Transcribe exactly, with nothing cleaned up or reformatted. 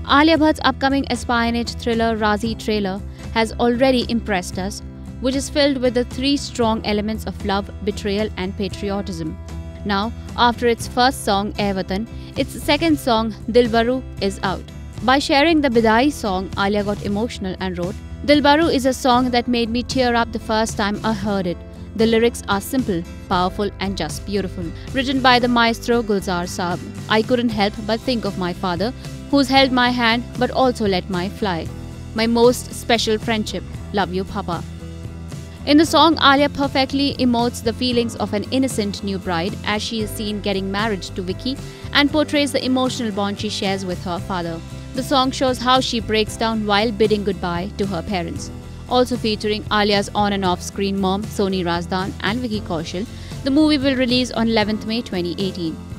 Alia Bhatt's upcoming espionage thriller Raazi trailer has already impressed us, which is filled with the three strong elements of love, betrayal and patriotism. Now, after its first song Watan, its second song Dilbaro is out. By sharing the Bidaai song, Alia got emotional and wrote, "Dilbaro is a song that made me tear up the first time I heard it. The lyrics are simple, powerful and just beautiful. Written by the maestro Gulzar Saab. I couldn't help but think of my father, who's held my hand but also let my fly. My most special friendship. Love you, Papa." In the song, Alia perfectly emotes the feelings of an innocent new bride as she is seen getting married to Vicky and portrays the emotional bond she shares with her father. The song shows how she breaks down while bidding goodbye to her parents. Also featuring Alia's on and off screen mom Soni Razdan and Vicky Kaushal, the movie will release on eleventh May twenty eighteen.